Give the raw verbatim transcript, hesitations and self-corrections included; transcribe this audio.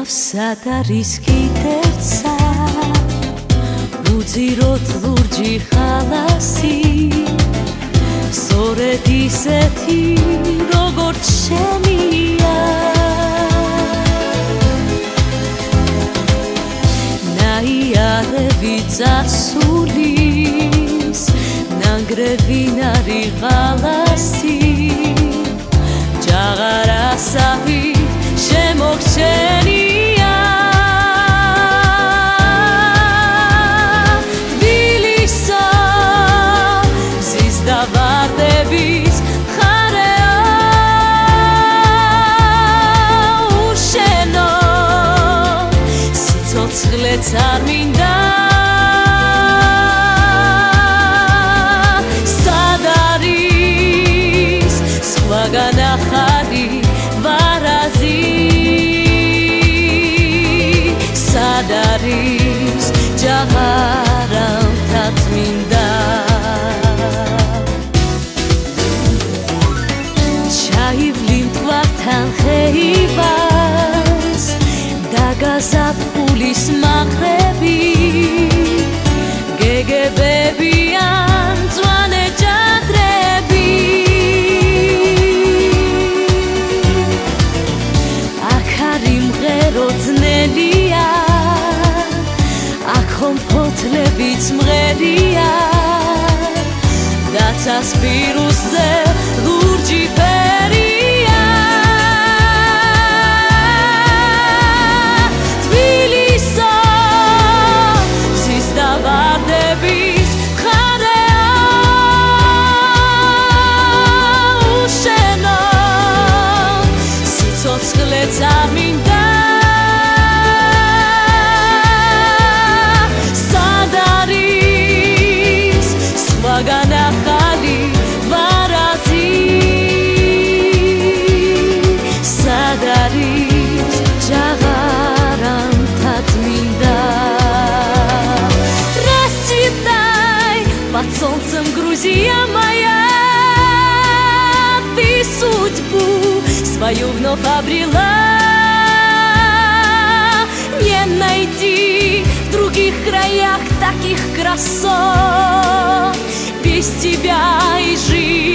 სად არის კიდევცა უძიროთ ლურჯი ხალასი სწორედ ისეთი როგორც შენია ნაიარევი წასულის ნანგრევი ნარი ხალასი ჯაღარასავი შემოგჩენია თბილისო მზის და ვარდების მხარეა უშენო სიცოცხლეც არ მინდა სად არის სხვაგან ახალი ვარაზი სად არის ჯაღარამთა წმინდა ჩაივლი მტვართან ხეივას დაგაზაფხულის მაყრები გეგებები ან მწვანე ჭადრები ძნელია აქ ხომ ფოთლებიც მღერია დაცას პირუსზე ლურჯი ფერია თბილისო მზის და ვარდების მხარეა უშენო სიცოცხლეც არ მინდა სხვაგან ახალი ვარაზი სად არის ჯაღარამთა წმინდა Расцветай под солнцем Грузия моя ты судьбу свою вновь обрела не найти в других краях таких красот без тебя и жить